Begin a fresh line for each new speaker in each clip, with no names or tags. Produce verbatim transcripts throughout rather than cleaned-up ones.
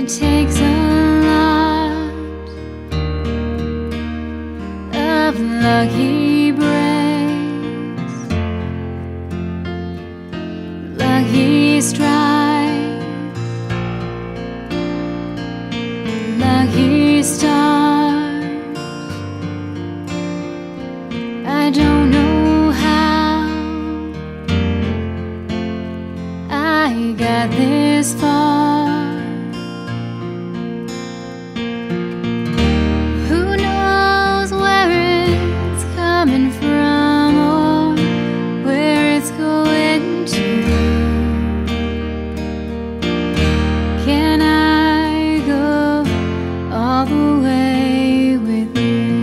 It takes a lot of lucky breaks, lucky strikes, lucky stars. I don't know how I got this far. Coming from or where it's going to. Can I go all the way with you?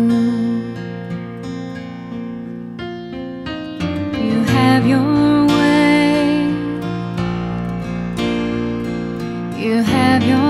You have your way, you have your